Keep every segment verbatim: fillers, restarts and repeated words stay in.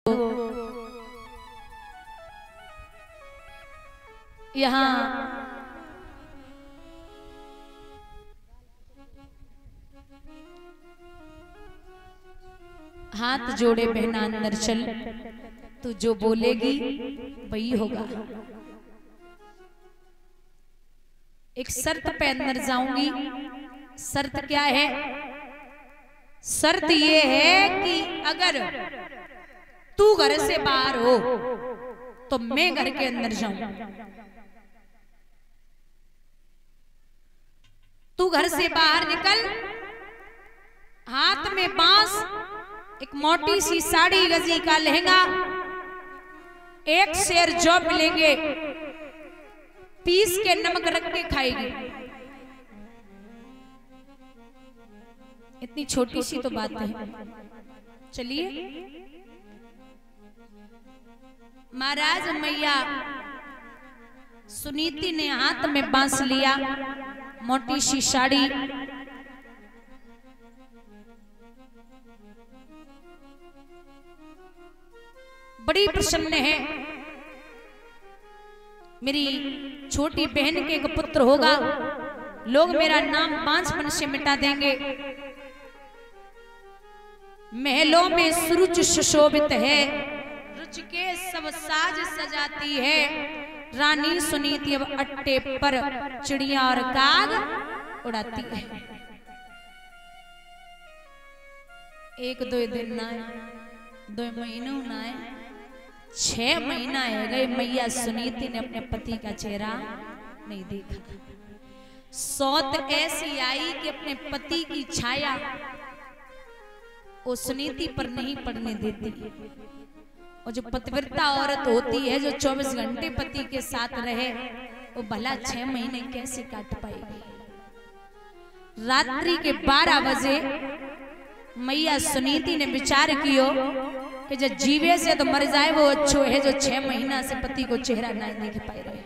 यहाँ हाथ जोड़े बहना अंदर चल, तू जो बोलेगी वही होगा। एक शर्त पे अंदर जाऊंगी। शर्त क्या है? शर्त ये है कि अगर तू घर से बाहर हो तो मैं घर के अंदर जाऊं। तू घर से बाहर निकल, हाथ में बांस, एक मोटी सी साड़ी गजी का लहंगा, एक शेर जो मिलेंगे पीस के नमक रख के खाएगी। इतनी छोटी सी तो बात है। चलिए, महाराज मैया सुनीति ने हाथ में बांस लिया, मोटी सी साड़ी, बड़ी प्रसन्न है। मेरी छोटी बहन के एक पुत्र होगा, लोग मेरा नाम बांसपन से मिटा देंगे। महलों में सुरुच सुशोभित है, रुच के सब साज सजाती है। रानी सुनीति अब अट्टे पर चिड़िया और काग उड़ाती है। एक दो दिन ना आए, दो महीनों ना आए, छह महीना है गए, मैया सुनीति ने अपने पति का चेहरा नहीं देखा। सौत ऐसी आई कि अपने पति की छाया वो सुनीति पर नहीं पड़ने देती। और जो पतिव्रता औरत होती है, जो चौबीस घंटे पति के साथ रहे, वो भला छह महीने कैसे काट पाएगी। रात्रि के बारह बजे मैया सुनीति ने विचार कियो कि जो जीवे से तो मर जाए वो अच्छो है, जो छह महीना से पति को चेहरा ना देख पाए रहे।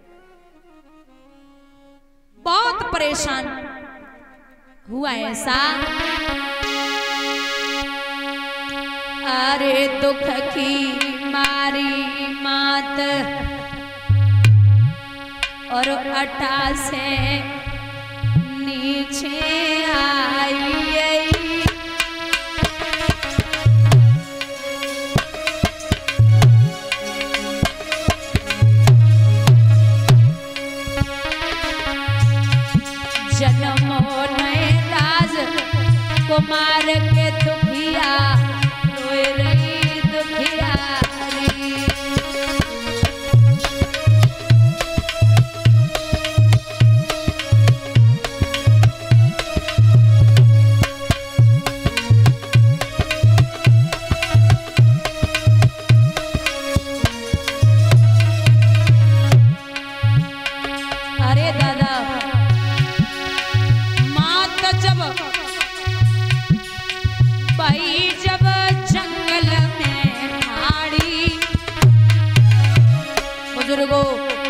बहुत परेशान हुआ ऐसा। अरे दुख की मारी मात और अटा से नीचे आई, जन्मों नए राज कुमार के दुखिया रोए रही दुखियारी। अरे दादा, मात जब भाई जब जंगल में ठाड़ी, बुजुर्गों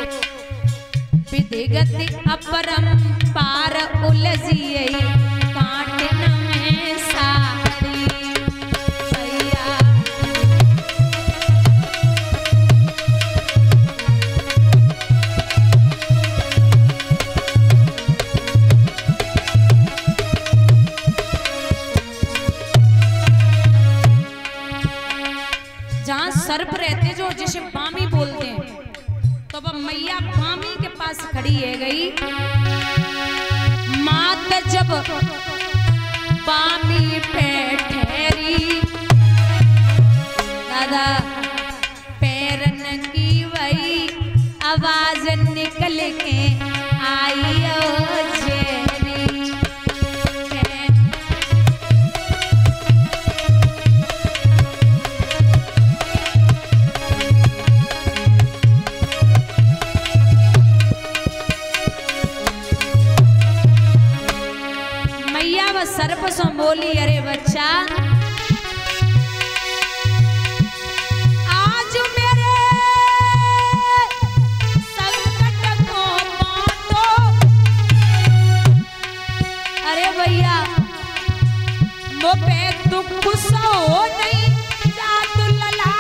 विधिगति अपरंपार उलझी काटन में साड़ी। भैया जहाँ सर्प रहते जो जिसे बामी बोलते हैं, तो अब मैया बामी के पास खड़ी है गई। मात जब बामी पे ठहरी, दादा पैरन की वही आवाज निकल के आई ओ जेरी। सर्प सो बोली, अरे बच्चा आज मेरे संकट को बांटो। अरे भैया मो पे दुख सो नहीं, जादू लला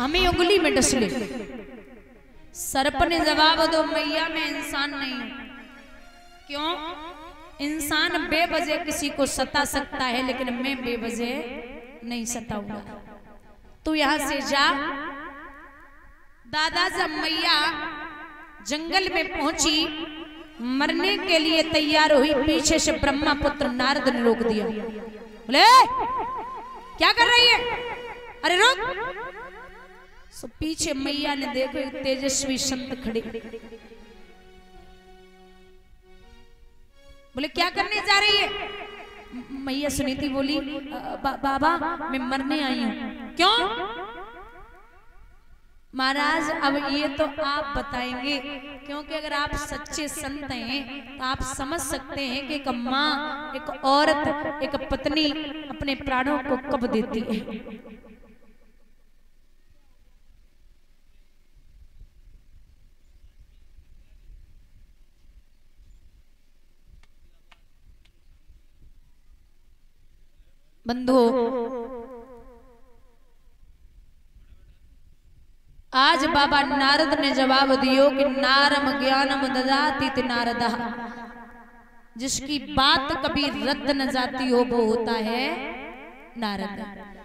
हमें उंगली में डस ले। सर्प ने जवाब दो, मैया मैं इंसान नहीं हूं। क्यों? इंसान बेवजह किसी को सता सकता है, लेकिन मैं बेवजह नहीं सताऊंगा। तू यहां से जा। दादा जब मैया जंगल में पहुंची, मरने के लिए तैयार हुई, पीछे से ब्रह्मा पुत्र नारद ने रोक दिया। बोले क्या कर रही है? अरे रुक। सो पीछे मैया ने देखो एक तेजस्वी संत खड़े। बोले क्या करने जा रही है? मैया सुनीति बोली बा, बाबा मैं मरने आई हूं। क्यों? महाराज अब ये तो आप बताएंगे, क्योंकि अगर आप सच्चे संत हैं तो आप समझ सकते हैं कि एक माँ, एक औरत, एक पत्नी अपने प्राणों को कब देती है। बंधुओं, आज बाबा नारद ने जवाब दियो कि नारम ज्ञानम ददाति नारदः, जिसकी बात कभी रद्द न जाती हो वो होता है नारद।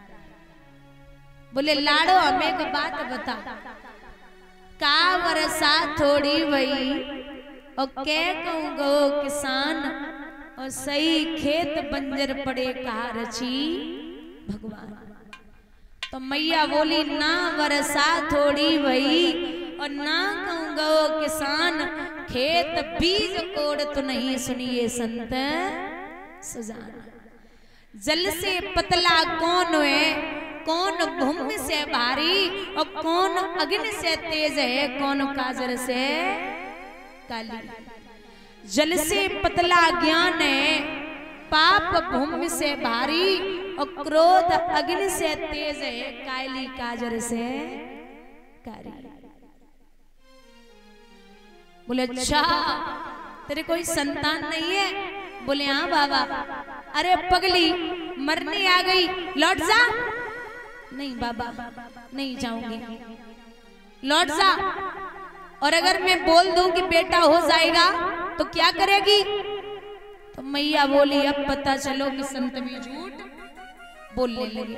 बोले लाड़ो हमें एक बात बता, का वर्षा थोड़ी वही और के कहूँ गो किसान, और सही खेत बंजर पड़े कहा रची भगवान। तो मैया बोली ना वर्षा थोड़ी वही और ना कहूँ गो किसान, खेत बीज कोड़ तो नहीं सुनिए संत सुजाना। जल से पतला कौन है, कौन भूमि से भारी, और कौन अग्नि से तेज है, कौन काजर से काली। जल से पतला ज्ञान है, पाप भूमि से भारी, और क्रोध अग्नि से तेज है, काली काजर से कारी। बोले अच्छा तेरे कोई संतान नहीं है? बोले हाँ बाबा। अरे पगली मरने आ गई, लौट जा। नहीं बाबा नहीं जाऊंगी। लौट जा। और अगर मैं बोल दूं कि बेटा हो जाएगा तो क्या करेगी? तो मैया बोली अब पता चलो कि संत भी झूठ बोलने लगे।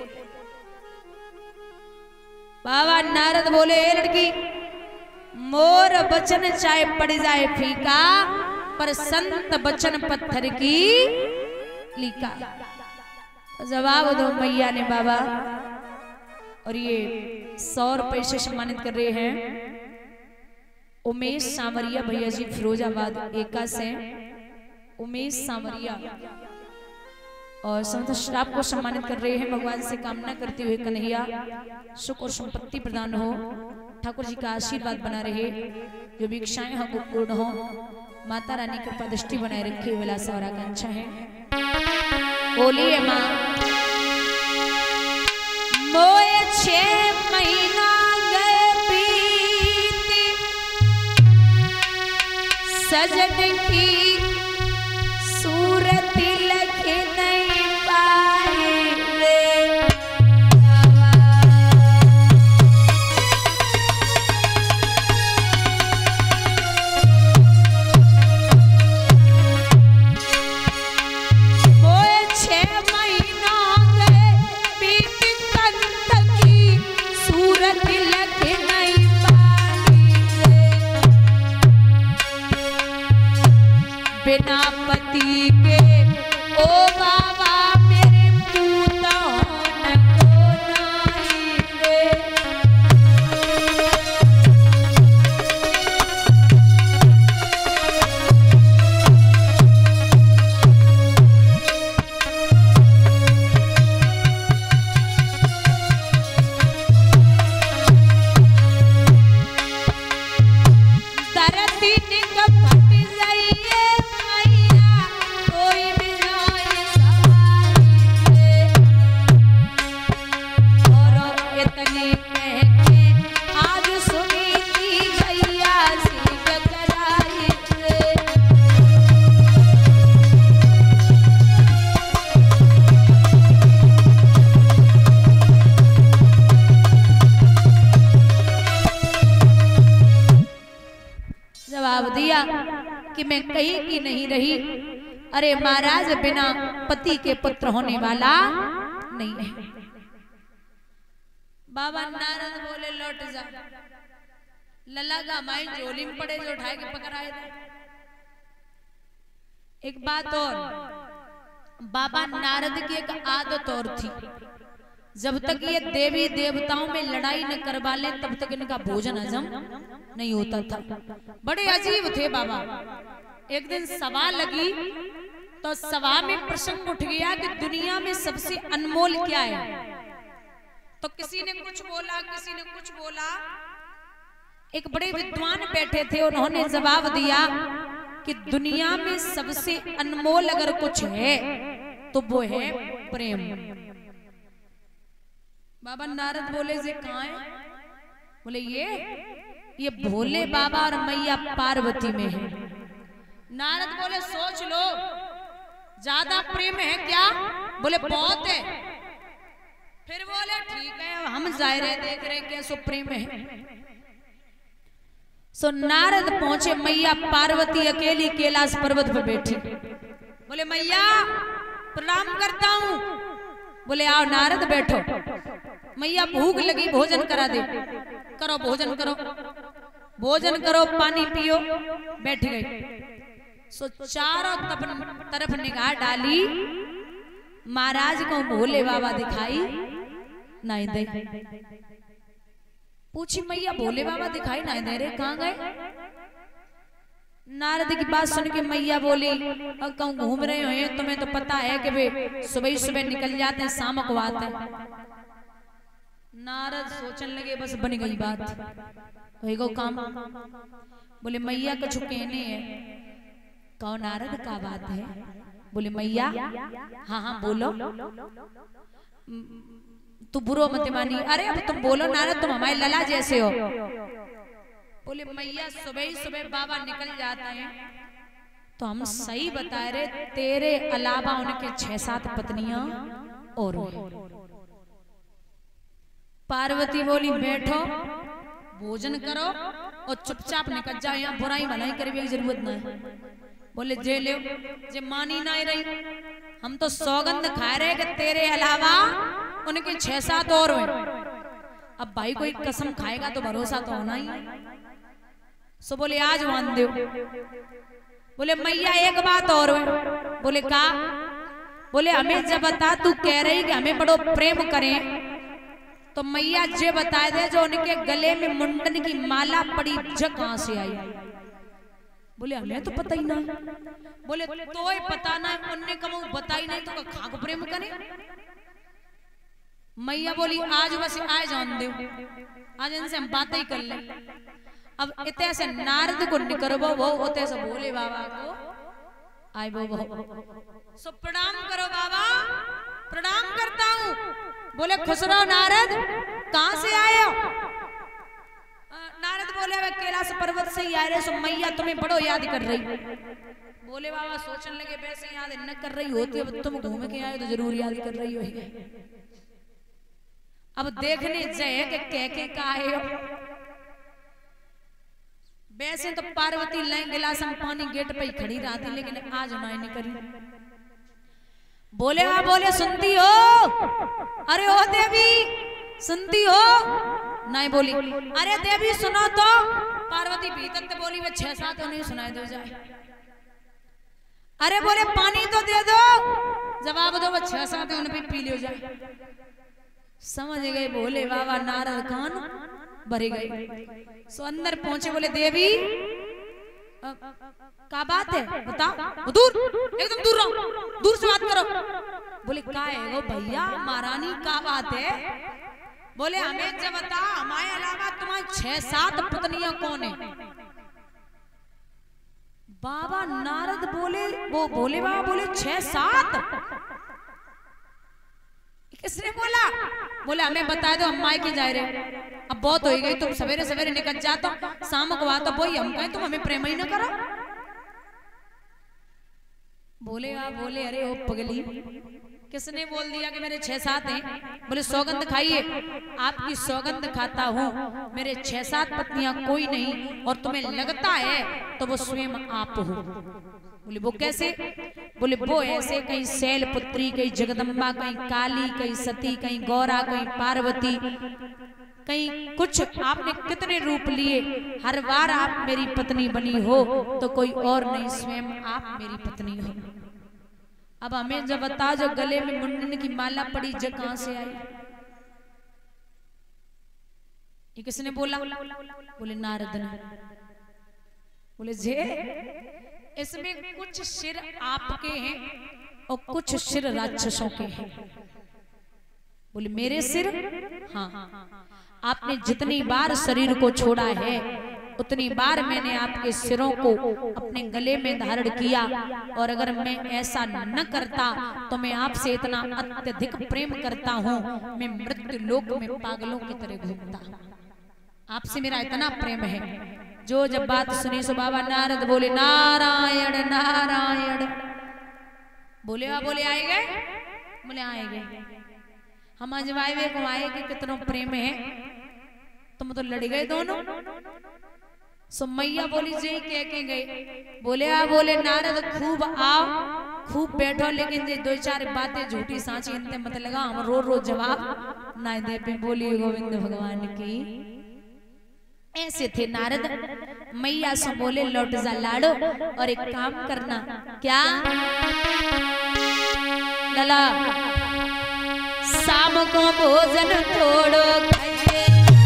बाबा नारद बोले ए लड़की, मोर बचन चाहे पड़ जाए फीका, पर संत बचन पत्थर की लीका। तो जवाब दो मैया ने बाबा। और ये सौ रुपए से सम्मानित कर रहे हैं उमेश सामरिया भैया जी, फिरोजाबाद एका से उमेश सामरिया। और संत श्राप को सम्मानित कर रहे हैं। भगवान से कामना करते हुए कन्हैया सुख और संपत्ति प्रदान हो, ठाकुर जी का आशीर्वाद बना रहे, जो भी इच्छाएं हैं वो पूर्ण हो, माता रानी कृपा दृष्टि बनाए रखे, विलास और आकांक्षा है। बोलिए माँ। मोए छह महीना गए बीते, सजन की सूरत लख नहीं पाए रे। मोए छह महीना गए बीत, कंठ की सूरत लख नहीं पाई रे। बिना पति के ओ बाबा मेरे पूता न को नाई रे। दरदी निक फट जाइए मैया, कोई भी जाए सवारी रे। और इतने कह के आज सुनीति गैया सीख कराई रे। कि मैं कहीं की नहीं रही। अरे महाराज बिना पति के पुत्र होने वाला नहीं है। बाबा नारद बोले लौट जा, लला का माई झोली में पड़े जो उठाए के पकड़ाए थे। एक बात और, बाबा नारद की एक आदत और थी, जब तक ये देवी देवताओं में लड़ाई न करवा ले तब तक इनका भोजन हजम नहीं होता था। बड़े अजीब थे बाबा। एक दिन सभा लगी तो सभा में प्रसंग उठ गया कि दुनिया में सबसे अनमोल क्या है। तो किसी ने कुछ बोला, किसी ने कुछ बोला। एक बड़े विद्वान बैठे थे, उन्होंने जवाब दिया कि दुनिया में सबसे अनमोल अगर कुछ है तो वो है प्रेम। बाबा नारद बोले जी कहाँ है? बोले ये ये भोले बाबा और मैया पार्वती में है। नारद बोले सोच लो, ज्यादा प्रेम है क्या? बोले बहुत है। फिर बोले ठीक है, हम जाहिर है देख रहे कैसो प्रेम है। सो नारद पहुंचे, मैया पार्वती अकेली कैलाश पर्वत पर बैठी। बोले मैया प्रणाम करता हूं। बोले आओ नारद बैठो। मैया भूख लगी, भोजन करा दे। करो भोजन करो, भोजन करो, पानी पियो। बैठ गई। सो चारों तरफ निगाह डाली, महाराज को भोले बाबा दिखाई नहीं दे। पूछी मैया भोले बाबा दिखाई नहीं दे रहे, कहाँ गए? नारद की बात सुन के मैया बोली और कहूँ घूम रहे हो तुम्हें तो पता है कि वे सुबह सुबह निकल जाते हैं, शाम को आते हैं। नारद सोचने लगे बस बन गई बात, होएगा काम। बोले मैया कुछ कहने है। कहो नारद का बात है? बोले मैया हाँ हाँ बोलो, तू बुरो मत मानी। अरे अब तुम बोलो नारद, तुम हमारे लला जैसे हो। बोले मैया सुबह ही सुबह बाबा निकल जाते हैं तो हम सही बता रहे, तेरे अलावा उनके छह सात पत्नियां और पार्वती बोली बैठो, भोजन करो और चुपचाप निकल जाओ, यहाँ बुराई भलाई करने की जरूरत नहीं। बोले जे ले जे मानी ना रही, हम तो सौगंध खा रहे कि तेरे अलावा उनके छह सात और हुए। अब भाई कोई कसम खाएगा तो भरोसा तो होना ही। सो बोले आज मान दो। बोले मैया एक बात और हुए। बोले का? बोले हमें जब बता, तू कह रही कि हमें बड़ो प्रेम करें तो मैया जे बताए दे जो उनके गले में मुंडन की माला पड़ी जग कहां से आई? बोले हमें तो पता ही ना। बोले तो ही पता ना, उनने कम बता ही नहीं तो खा को प्रेम करे। मैया बोली आज बस आए जान दो, आज इनसे हम बातें ही कर ले। अब इतने से नारद को निकरबो, वो होते से भोले बाबा को आए वो सो प्रणाम करो बाबा। प्रणाम करता हूँ। बोले खुश रहो नारद, कहां से आए हो? नारद बोले वे कैलाश पर्वत से ही आ रहे। सो मैया तुम्हें बड़ो याद कर रही। बोले बाबा सोचने लगे वैसे याद न कर रही होती, अब तुम घूम के आए तो जरूर याद कर रही होगी। अब देखने जाए कि कह के का आए हो। वैसे तो पार्वती लाइन गिलास में पानी गेट पे ही खड़ी रहती, लेकिन आज उन्होंने नहीं करी। बोले हाँ बोले सुनती हो? अरे ओ देवी सुनती हो? नहीं बोली। अरे देवी सुनो तो। पार्वती भीतर तो बोली वे छह सात उन्हें सुनाई दो जाए। अरे बोले पानी तो दे दो। जवाब दो, वो छह सात उन्हें भी पी लियो जाए। समझ गए भोले बाबा, नारद कान भरे गए। सो अंदर पहुंचे। बोले देवी क्या बात है बताओ। दूर एकदम दूर रहो, दूर से बात करो। बोले का है वो भैया महारानी का बात है? बोले हमें जब बता, हमारे अलावा तुम्हारी छह सात पत्नियां कौन है? बाबा नारद बोले, वो भोले बाबा बोले छह सात? किसने बोला? बोले हमें बता दो, हम मायके जा रहे। अब बहुत हो गई, तुम सवेरे सवेरे निकल जाता, शाम को आता वही हम कहें, तुम हमें प्रेम ही ना करो। बोले आ बोले अरे ओ पगली किसने बोल दिया कि मेरे छह सात हैं? बोले सौगंध खाइए। आपकी सौगंध खाता हूँ, मेरे छह सात पत्नियां कोई नहीं, और तुम्हें लगता है तो वो स्वयं आप हो। बोले वो कैसे? बोले वो ऐसे, कहीं शैलपुत्री, कहीं जगदम्बा, कहीं काली, कहीं सती, कहीं गौरा, कहीं पार्वती, कहीं कुछ आपने कितने रूप लिए, हर बार आप मेरी पत्नी बनी हो तो कोई और नहीं, स्वयं आप मेरी पत्नी हो। अब हमें जब बता, जो गले में मुंडन की माला पड़ी जब कहां से आई? ये किसने बोला? बोले नारद ने। बोले जे इसमें कुछ सिर आपके हैं और कुछ सिर राक्षसों के हैं। बोले मेरे सिर? हाँ, आपने जितनी बार शरीर को छोड़ा है उतनी बार मैंने आपके सिरों को अपने गले में धारण किया, और अगर मैं ऐसा न करता तो मैं आपसे इतना अत्यधिक प्रेम करता हूँ, मैं मृत्यु लोक में पागलों की तरह घूमता। आपसे मेरा इतना प्रेम है। जो जब बात सुनी सो बाबा नारद बोले नारायण नारायण। बोले आ बोले आए गए? बोले आए गए। हम अजवाए को आए कि कितना प्रेम है, तुम तो लड़ गए दोनों। सो मैया बोली जी कह के गए। बोले आ बोले नारद खूब आओ, खूब बैठो, लेकिन जे दो चार बातें झूठी सांची इनते मत लगा, हम रो रो जवाब ना दे पे। बोली गोविंद भगवान की। ऐसे थे नारद। मैया से बोले लौट जा लाडो, और एक काम करना। क्या? लला शाम को भोजन थोड़ो खाइए,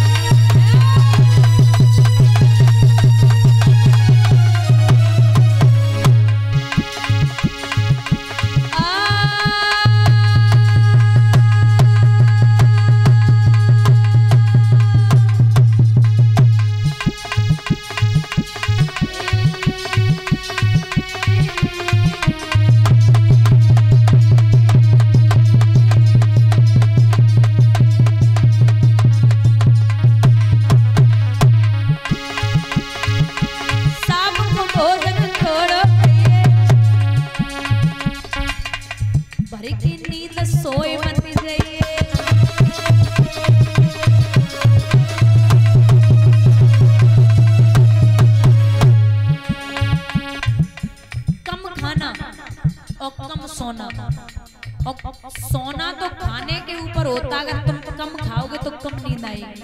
सोना तो खाने के ऊपर होता, अगर तुम कम खाओगे तो कम नींद आएगी।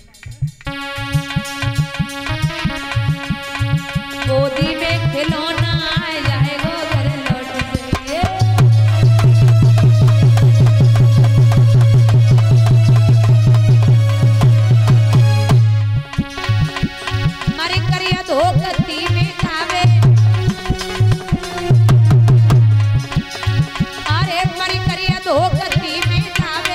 गोदी में खिलौना आ जाएगा, घर लौट जाइए। मारे करिया धोकती में खावे, अरे मारी करिया धोकती में खावे।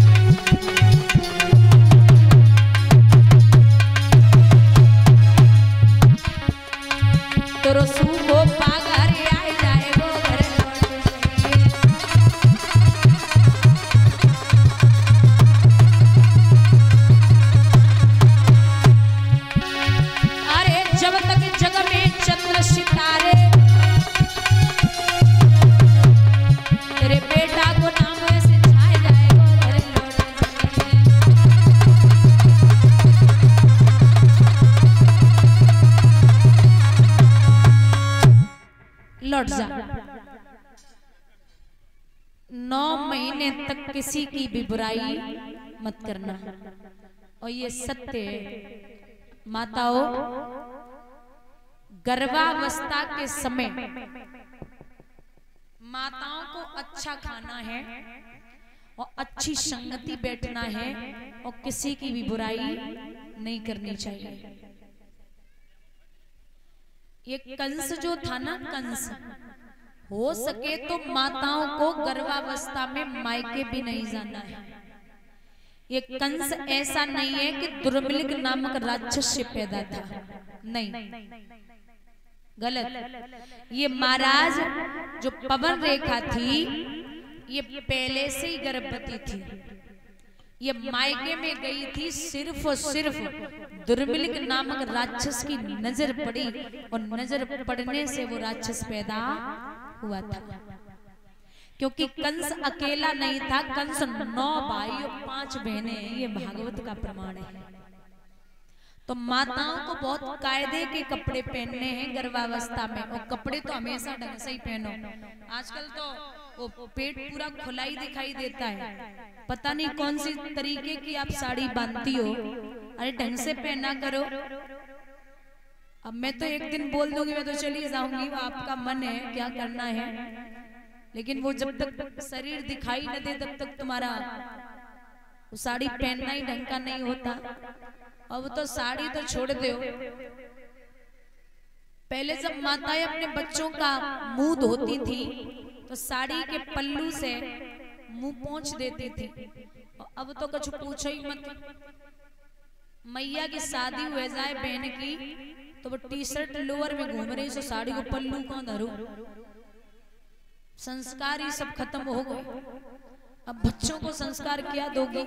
तो रसू को पागर आ जाएगो, घर लौट जाइए। अरे जब तक जग में चंद्र सितारे, तेरे बेटा को नाम ऐसे छाए जाएगो, घर लौट जाइए। लौट जा। नौ महीने तक किसी की भी बुराई मत करना, और ये सत्य है। माताओं, गर्भावस्था के समय माताओं को अच्छा खाना है और अच्छी संगति बैठना है, और किसी की भी बुराई नहीं करनी चाहिए। ये कंस जो था ना, कंस, हो सके तो माताओं को गर्भावस्था में मायके भी नहीं जाना है। ये कंस ऐसा नहीं है कि दुर्मिलिक नामक राक्षस से पैदा था, नहीं, गलत। ये महाराज जो पवन रेखा थी, ये पहले से ही गर्भवती थी। ये मायके में गई थी सिर्फ और सिर्फ दुर्मिलिक नामक राक्षस की नजर पड़ी, और नजर पड़ने से वो राक्षस पैदा हुआ था। क्योंकि कंस अकेला नहीं था, कंस नौ भाई और पांच बहनें, ये भागवत का प्रमाण है। तो माताओं को बहुत कायदे के कपड़े पहनने हैं गर्भावस्था में, और कपड़े तो हमेशा ढंग से ही पहनो। आजकल तो वो पेट पूरा खुला ही दिखाई देता है, पता नहीं कौन सी तरीके की आप साड़ी बांधती हो। अरे ढंग से पहना करो। अब मैं तो एक दिन बोल दूंगी मैं तो चली जाऊंगी, वो आपका मन है क्या करना है, लेकिन वो जब तक शरीर दिखाई न दे तब तक तुम्हारा वो साड़ी पहनना ही ढंग का नहीं होता। अब तो साड़ी तो छोड़ दो, पहले जब माताएं अपने बच्चों का मुंह धोती थी तो साड़ी के पल्लू से मुंह पोंछ देती थी। अब तो कुछ पूछो ही मत। मैया की शादी हो जाए बहन की तो वो टी शर्ट लोअर में घूम रही, सो साड़ी को पल्लू कौन धरू। संस्कार ही सब खत्म हो गए। अब बच्चों को संस्कार क्या दोगे?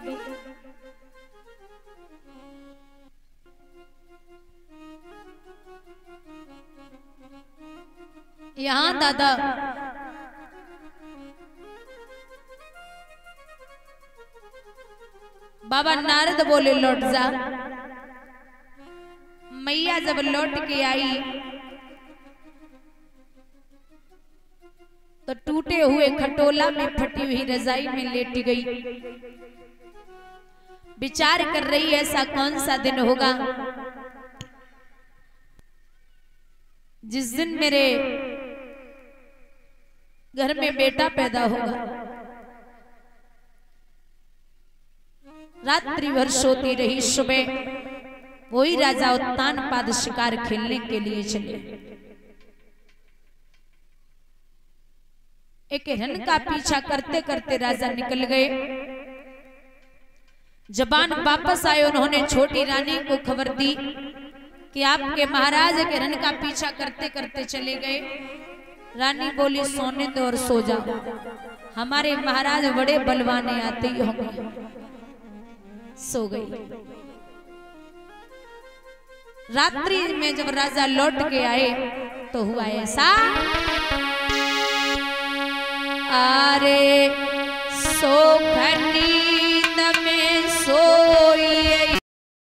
यहाँ दादा बाबा नारद बोले लौट जा। मैया जब लौट के आई तो टूटे हुए खटोला में फटी हुई रजाई में लेट गई। विचार कर रही ऐसा कौन सा दिन होगा जिस दिन मेरे घर में बेटा पैदा होगा। रात्रि भर सोती रही। सुबह वही राजा उत्तानपाद शिकार खेलने के लिए चले। एक हिरण का पीछा करते करते राजा निकल गए। जबान वापस आए, उन्होंने छोटी रानी को खबर दी कि आपके महाराज एक हिरण का पीछा करते करते चले गए। रानी बोली सोने दो और सो जाओ, हमारे महाराज बड़े बलवाने आते ही होंगे। सो गई। रात्रि में जब राजा लौट के आए तो हुआ ऐसा, अरे सो नींद में सो